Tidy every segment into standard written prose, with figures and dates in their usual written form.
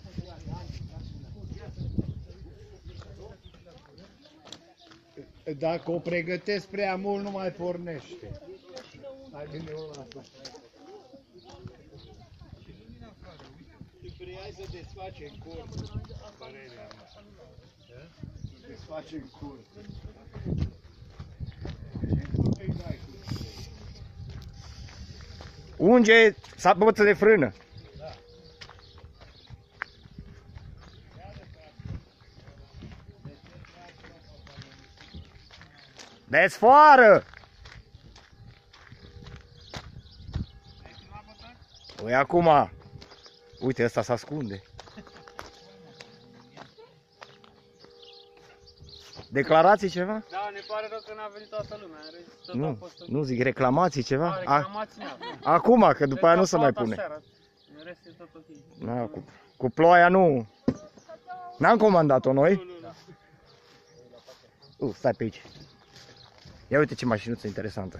Dacă o pregătesc prea mult, nu mai pornește. Hai bine, o lasă. Hai să desface în curs. Părerea mea. Desface în curs. Unge saboță de frână. Da. Desfoară! Ui, acum. Uite, ăsta se ascunde. Declarații ceva? Da, ne pare rău că n-a venit toată lumea. Nu, nu zic reclamații ceva. Reclamații n-a. Acum, că după aia nu se mai pune. În rest e tot ok. Na, cu ploaia nu. N-am comandat-o noi. Stai pe aici. Ia uite ce mașinuță interesantă.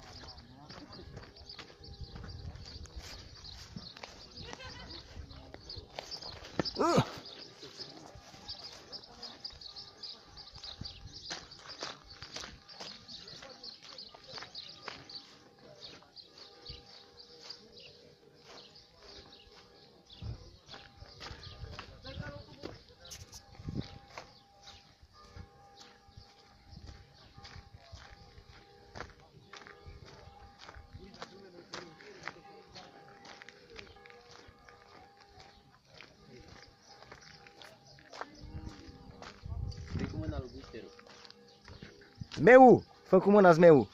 Zmeu! Fă cu mâna, zmeu!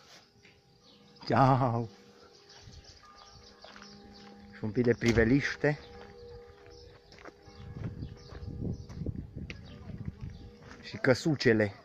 Ceau! Și un pic de priveliște. Și căsucele.